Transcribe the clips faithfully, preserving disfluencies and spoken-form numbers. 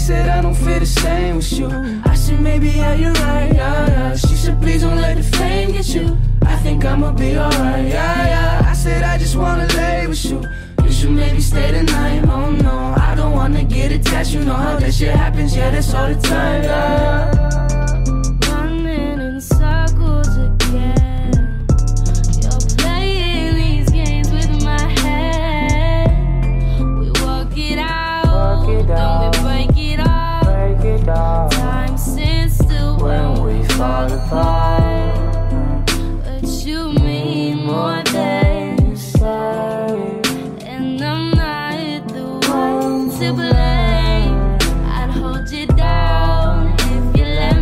said I don't feel the same with you. I said maybe, yeah, you're right, yeah, yeah. She said please don't let the fame get you. I think I'ma be alright, yeah, yeah. I said I just wanna lay with you. You should maybe stay the night, oh no. I don't wanna get attached, you know how that shit happens, yeah, that's all the time, yeah. Running in circles again. You're playing these games with my head. We work it out, Work it out. then we break it off. Break it off. Time stands still when we fall apart. But you mean more than you say, and I'm not the one to blame. I'd hold you down if you let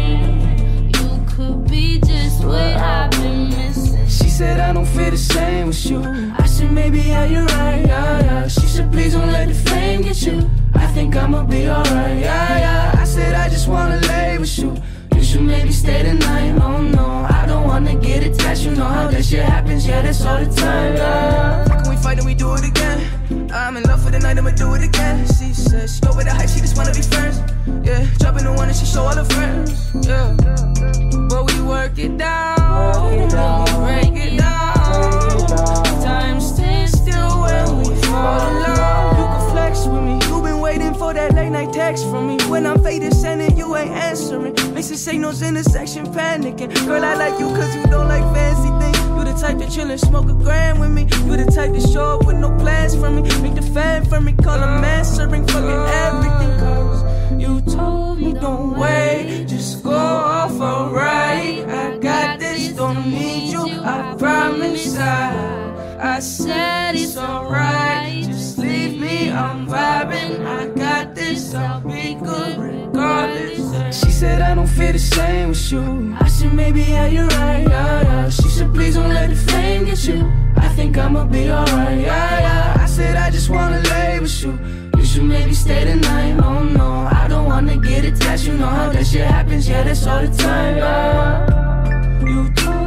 me. You could be just what I've been missing. She said I don't feel the same with you. I said maybe, yeah, you're right, yeah, yeah. She said please don't let the fame get you. I think I'ma be alright, yeah, yeah. I said I just wanna lay with you. You should maybe stay the night, oh no. I don't wanna get attached, you know how that shit happens, yeah, that's all the time, yeah. How can we fight and we do it again? I'm in love for the night, I'ma do it again. She says she over the hype, she just wanna be friends. Yeah, dropping the one and she show all her friends. Yeah, but we work it down, Work it down. then we break it down. Time stands still when we fall in love. You can flex with me. You been waiting for that late night text from me. When I'm faded, sending you ain't answering. Mixing signals in the section, panicking. Girl, I like you cause you don't like fancy things. You the type to chill and smoke a gram with me. You the type to show up with no plans for me. Make the fan for me, call a man, serving fucking everything. Cause you told me don't wait, just go off alright. I got this, don't need you, I promise I. I said it's alright, just leave me, I'm vibing. I got this, I'll be good regardless. She said I don't feel the same with you. I said maybe, yeah, you're right, yeah, yeah. She said please don't let the fame get you. I think I'ma be alright, yeah, yeah. I said I just wanna lay with you. You should maybe stay the night, oh no. I don't wanna get attached, you know how that shit happens, yeah, that's all the time, yeah. You told